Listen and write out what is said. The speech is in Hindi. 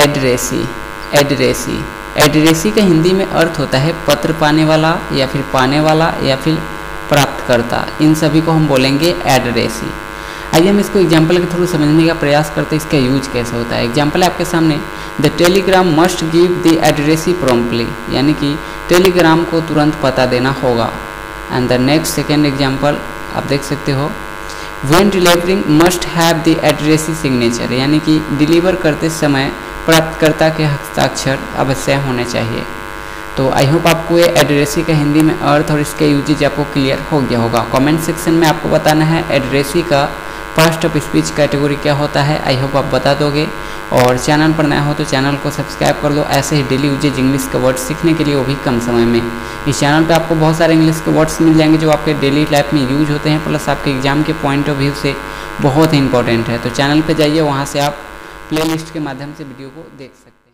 एड्रेसी। एड्रेसी एड्रेसी का हिंदी में अर्थ होता है पत्र पाने वाला या फिर पाने वाला या फिर प्राप्तकर्ता, इन सभी को हम बोलेंगे एड्रेसी। आइए हम इसको एग्जाम्पल के थ्रू समझने का प्रयास करते हैं इसका यूज कैसे होता है। एग्जाम्पल आपके सामने, the telegram must give the addressee promptly, यानी कि टेलीग्राम को तुरंत पता देना होगा। And the next second example आप देख सकते हो, when delivering must have the addressee signature, यानी कि डिलीवर करते समय प्राप्तकर्ता के हस्ताक्षर अवश्य होने चाहिए। तो आई होप आपको ये एड्रेसी का हिंदी में अर्थ और इसके यूजेज आपको क्लियर हो गया होगा। कमेंट सेक्शन में आपको बताना है एड्रेसी का पास्ट ऑफ स्पीच कैटेगरी क्या होता है। आई होप आप बता दोगे, और चैनल पर नया हो तो चैनल को सब्सक्राइब कर दो ऐसे ही डेली यूजेज इंग्लिश के वर्ड्स सीखने के लिए, वो भी कम समय में। इस चैनल पे आपको बहुत सारे इंग्लिश के वर्ड्स मिल जाएंगे जो आपके डेली लाइफ में यूज होते हैं, प्लस आपके एग्जाम के पॉइंट ऑफ व्यू से बहुत ही इंपॉर्टेंट है। तो चैनल पर जाइए, वहाँ से आप प्लेलिस्ट के माध्यम से वीडियो को देख सकते हैं।